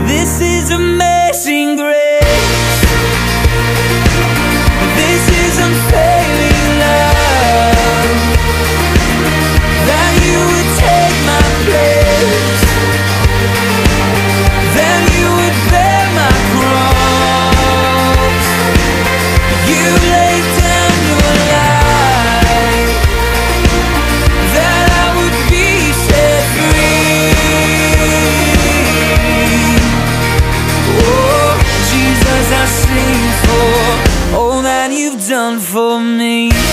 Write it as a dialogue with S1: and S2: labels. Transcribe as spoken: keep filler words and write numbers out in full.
S1: This is amazing grace. This is unfailing love. That you would take my place, then you would bear my cross. You laid down your life, that I would be set free. Oh, Jesus, I sing for all that you've done for me.